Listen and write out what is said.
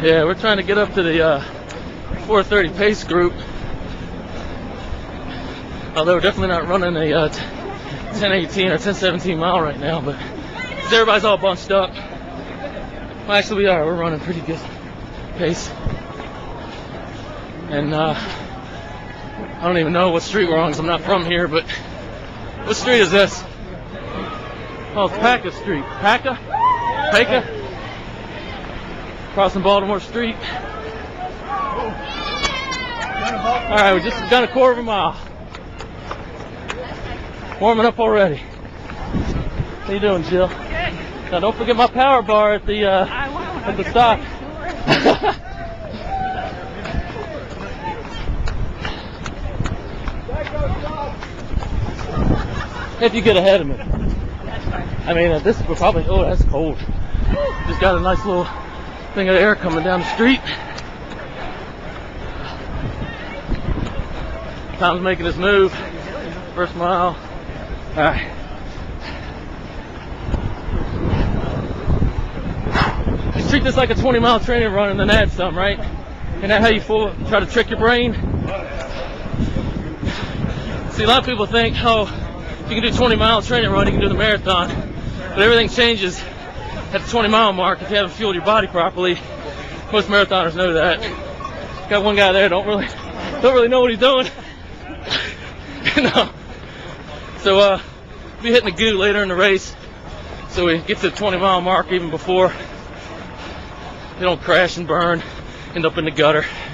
Yeah, we're trying to get up to the 4:30 pace group. Although we're definitely not running a 10:18 or 10:17 mile right now, but everybody's all bunched up. Well, actually we are. We're running pretty good pace. And I don't even know what street we're on because I'm not from here, but what street is this? Oh, it's Paca Street. Paca? Crossing Baltimore Street. Alright, we just done a quarter of a mile. Warming up already. How you doing, Jill? Good. Now don't forget my power bar at the stop. If you get ahead of me. I mean, this is probably, oh, that's cold. Just got a nice little thing of air coming down the street. Tom's making his move. First mile. Alright. Just treat this like a 20-mile training run and then add some, right? Isn't that how you try to trick your brain? See, a lot of people think, oh, you can do 20-mile training run, you can do the marathon. But everything changes at the 20-mile mark if you haven't fueled your body properly. Most marathoners know that. Got one guy there, don't really know what he's doing. No. So be hitting the goo later in the race, so we get to the 20-mile mark even before. You don't crash and burn, end up in the gutter.